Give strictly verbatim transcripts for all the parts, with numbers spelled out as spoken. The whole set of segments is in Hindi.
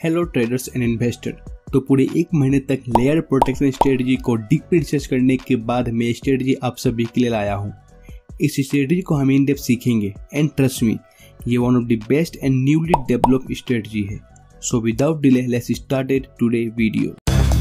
Hello traders and investor. तो पूरे एक महीने तक लेयर प्रोटेक्शन स्ट्रेटजी को डीप रिसर्च करने के बाद मैं स्ट्रेटजी आप सभी के लिए लाया हूँ। इस स्ट्रेटजी को हम इन डेप्थ सीखेंगे एंड ट्रस्ट मी, ये one of the best and newly developed strategy है। So without delay let's start today video.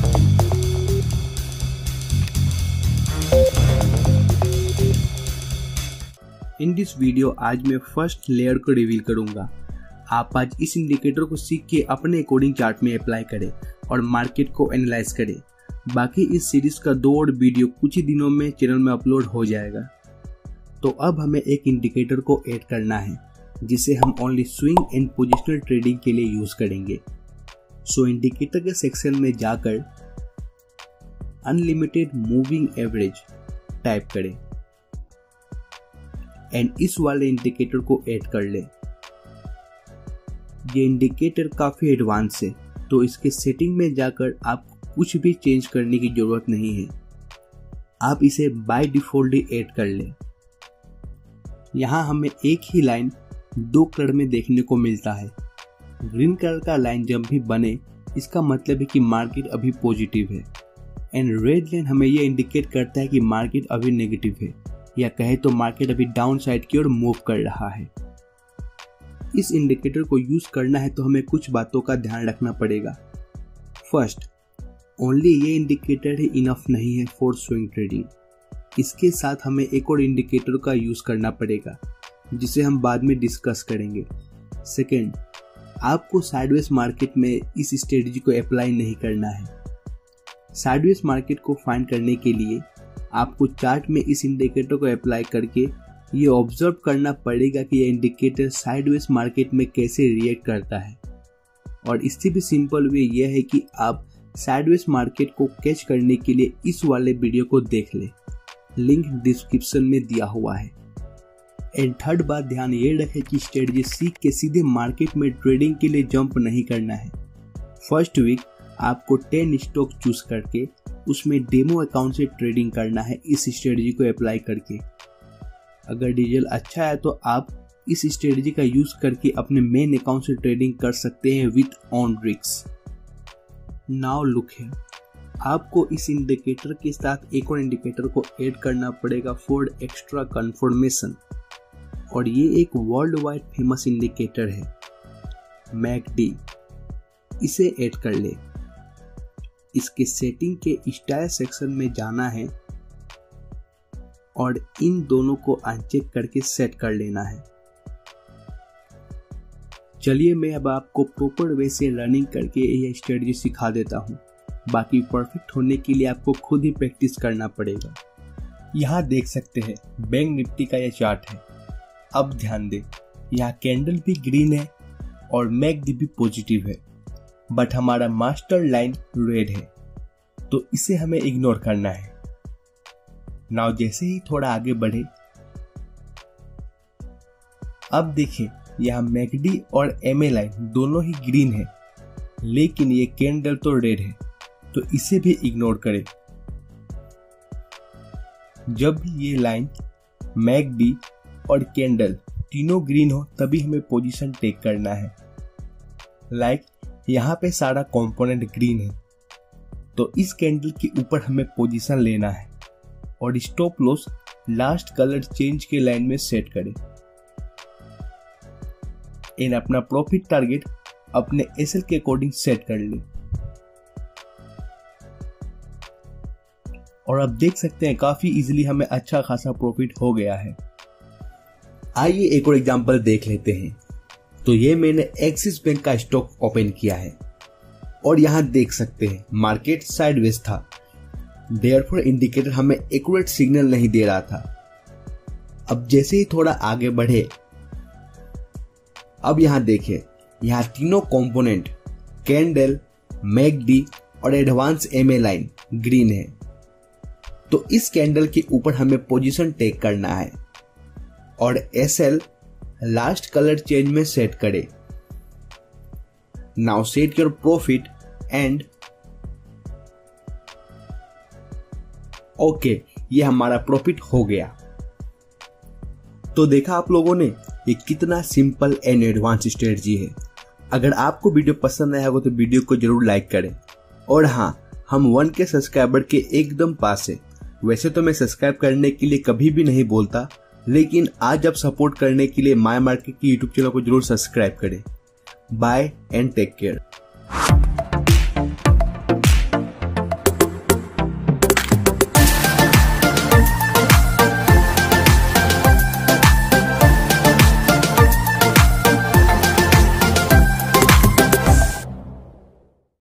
In this video आज मैं फर्स्ट लेयर को रिवील करूंगा। आप आज इस इंडिकेटर को सीख के अपने अकॉर्डिंग चार्ट में अप्लाई करें और मार्केट को एनालाइज करें। बाकी इस सीरीज का दो और वीडियो कुछ ही दिनों में चैनल में अपलोड हो जाएगा। तो अब हमें एक इंडिकेटर को ऐड करना है जिसे हम only swing and positional trading के लिए यूज करेंगे। सो इंडिकेटर के सेक्शन में जाकर अनलिमिटेड मूविंग एवरेज टाइप करें एंड इस वाले इंडिकेटर को ऐड कर लें। ये इंडिकेटर काफी एडवांस है, तो इसके सेटिंग में जाकर आप कुछ भी चेंज करने की जरूरत नहीं है। आप इसे बाय डिफॉल्ट ही ऐड कर लें। यहाँ हमें एक ही लाइन दो कलर में देखने को मिलता है। ग्रीन कलर का लाइन जब भी बने इसका मतलब है कि मार्केट अभी पॉजिटिव है एंड रेड लाइन हमें यह इंडिकेट करता है कि मार्केट अभी नेगेटिव है, या कहे तो मार्केट अभी डाउन साइड की ओर मूव कर रहा है। इस इंडिकेटर को यूज करना है तो हमें कुछ बातों का ध्यान रखना पड़ेगा। फर्स्ट, ओनली ये इंडिकेटर ही इनफ नहीं है फॉर स्विंग ट्रेडिंग। इसके साथ हमें एक और इंडिकेटर का यूज करना पड़ेगा जिसे हम बाद में डिस्कस करेंगे। सेकेंड, आपको साइडवेज मार्केट में इस स्ट्रेटजी को अप्लाई नहीं करना है। साइडवेज मार्केट को फाइंड करने के लिए आपको चार्ट में इस इंडिकेटर को अप्लाई करके ये ऑब्जर्व करना पड़ेगा कि यह इंडिकेटर साइडवेज मार्केट में कैसे रिएक्ट करता है। और इससे भी सिंपल वे यह है कि आप साइडवेज मार्केट को कैच करने के लिए इस वाले वीडियो को देख लें, लिंक डिस्क्रिप्शन में दिया हुआ है। एंड थर्ड बात ध्यान ये रखें कि स्ट्रेटजी सीख के सीधे मार्केट में ट्रेडिंग के लिए जंप नहीं करना है। फर्स्ट वीक आपको टेन स्टॉक चूज करके उसमें डेमो अकाउंट से ट्रेडिंग करना है इस स्ट्रेटजी को अप्लाई करके। अगर रिजल्ट अच्छा है तो आप इस स्ट्रेटजी का यूज करके अपने मेन अकाउंट से ट्रेडिंग कर सकते हैं with on risk. Now look है, आपको इस इंडिकेटर के साथ एक और इंडिकेटर को ऐड करना पड़ेगा फॉर एक्स्ट्रा कंफर्मेशन, और ये एक वर्ल्ड वाइड फेमस इंडिकेटर है मैकडी। इसे ऐड कर ले। इसके सेटिंग के स्टाइल सेक्शन में जाना है और इन दोनों को अनचेक करके सेट कर लेना है। चलिए मैं अब आपको प्रॉपर वे से रनिंग करके यह स्ट्रेटजी सिखा देता हूँ। बाकी परफेक्ट होने के लिए आपको खुद ही प्रैक्टिस करना पड़ेगा। यहाँ देख सकते हैं बैंक निफ्टी का यह चार्ट है। अब ध्यान दें, यहाँ कैंडल भी ग्रीन है और मैकडी भी पॉजिटिव है, बट हमारा मास्टर लाइन रेड है, तो इसे हमें इग्नोर करना है। नाउ जैसे ही थोड़ा आगे बढ़े, अब देखें यहाँ मैकडी और एमए लाइन दोनों ही ग्रीन है, लेकिन ये कैंडल तो रेड है, तो इसे भी इग्नोर करें। जब भी ये लाइन मैकडी और कैंडल तीनों ग्रीन हो तभी हमें पोजीशन टेक करना है। लाइक यहाँ पे सारा कंपोनेंट ग्रीन है, तो इस कैंडल के ऊपर हमें पोजीशन लेना है और stop loss last colour change के लाइन में सेट करें। इन अपना प्रॉफिट टारगेट अपने एसएल के अकॉर्डिंग सेट कर ले। और अब देख सकते हैं काफी इजीली हमें अच्छा खासा प्रॉफिट हो गया है। आइए एक और एग्जांपल देख लेते हैं। तो ये मैंने एक्सिस बैंक का स्टॉक ओपन किया है और यहां देख सकते हैं मार्केट साइडवेज था, देयरफॉर इंडिकेटर हमें एक्यूरेट सिग्नल नहीं दे रहा था। अब जैसे ही थोड़ा आगे बढ़े, अब यहां देखें, यहां तीनों कंपोनेंट कैंडल, मैकडी और एडवांस एमए लाइन ग्रीन है, तो इस कैंडल के ऊपर हमें पोजीशन टेक करना है और एसएल लास्ट कलर चेंज में सेट करें। Now set your profit and okay, ये हमारा प्रॉफिट हो गया। तो देखा आप लोगों ने ये कितना सिंपल एंड एडवांस स्ट्रेटजी है। अगर आपको वीडियो पसंद आया होगा तो वीडियो को जरूर लाइक करें। और हाँ, हम वन के सब्सक्राइबर के एकदम पास है। वैसे तो मैं सब्सक्राइब करने के लिए कभी भी नहीं बोलता, लेकिन आज आप सपोर्ट करने के लिए माय मार्केट की यूट्यूब चैनल को जरूर सब्सक्राइब करें। Bye and take care.